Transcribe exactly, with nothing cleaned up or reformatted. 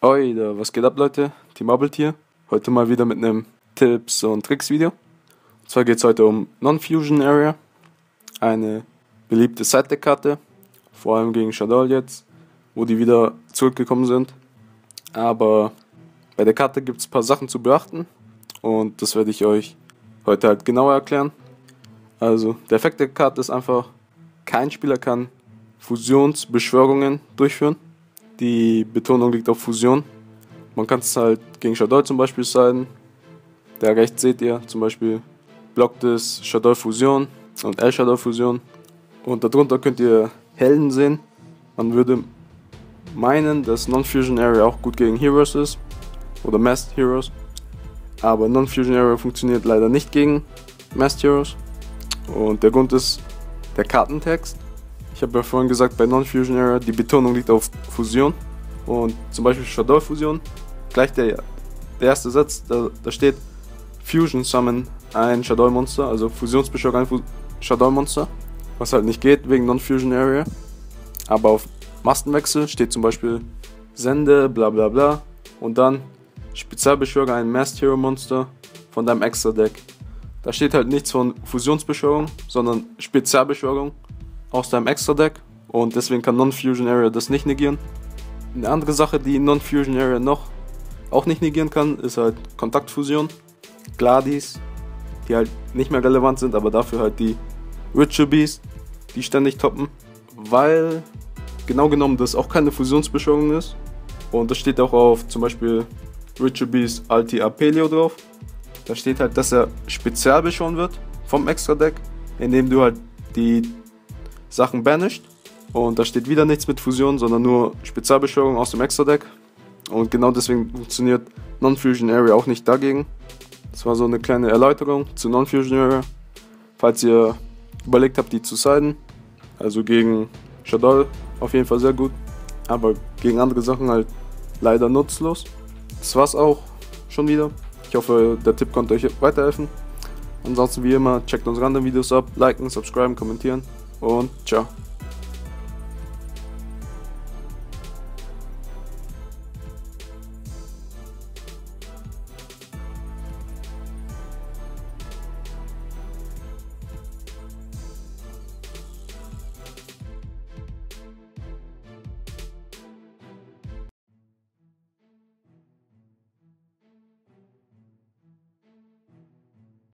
Oi, da, was geht ab, Leute? Team Abelt hier. Heute mal wieder mit einem Tipps- und Tricks-Video. Und zwar geht es heute um Non-Fusion Area, eine beliebte Side-Deck-Karte, vor allem gegen Shaddoll jetzt, wo die wieder zurückgekommen sind. Aber bei der Karte gibt es ein paar Sachen zu beachten und das werde ich euch heute halt genauer erklären. Also, der Effekt der Karte ist einfach, kein Spieler kann Fusionsbeschwörungen durchführen. Die Betonung liegt auf Fusion. Man kann es halt gegen Shaddoll zum Beispiel sein. Da rechts seht ihr zum Beispiel blockt es Shaddoll Fusion und El Shaddoll Fusion. Und darunter könnt ihr Helden sehen. Man würde meinen, dass Non-Fusion Area auch gut gegen Heroes ist. Oder Masked Heroes. Aber Non-Fusion Area funktioniert leider nicht gegen Masked Heroes. Und der Grund ist der Kartentext. Ich habe ja vorhin gesagt, bei Non-Fusion Area, die Betonung liegt auf Fusion. Und zum Beispiel Shaddoll Fusion, gleich der, der erste Satz, da, da steht Fusion Summon ein Shaddoll Monster, also Fusionsbeschwörung ein Fu Shaddoll Monster, was halt nicht geht wegen Non-Fusion Area. Aber auf Mastenwechsel steht zum Beispiel Sende, bla bla bla, und dann Spezialbeschwöre ein Masked Hero Monster von deinem Extra Deck. Da steht halt nichts von Fusionsbeschwörung, sondern Spezialbeschwörung aus deinem Extra Deck, und deswegen kann Non-Fusion Area das nicht negieren. Eine andere Sache, die Non-Fusion Area noch auch nicht negieren kann, ist halt Kontaktfusion. Gladys, die halt nicht mehr relevant sind, aber dafür halt die Ritual Beast, die ständig toppen, weil genau genommen das auch keine Fusionsbeschwörung ist. Und das steht auch auf zum Beispiel Ritual Beast Alti Apelio drauf. Da steht halt, dass er spezial beschworen wird vom Extra Deck, indem du halt die Sachen banished. Und da steht wieder nichts mit Fusion, sondern nur Spezialbeschwörung aus dem Extra Deck. Und genau deswegen funktioniert Non-Fusion Area auch nicht dagegen. Das war so eine kleine Erläuterung zu Non-Fusion Area. Falls ihr überlegt habt, die zu siden, also gegen Shaddoll auf jeden Fall sehr gut, aber gegen andere Sachen halt leider nutzlos. Das war's auch schon wieder. Ich hoffe, der Tipp konnte euch weiterhelfen. Ansonsten wie immer, checkt unsere anderen Videos ab, liken, subscriben, kommentieren und ciao.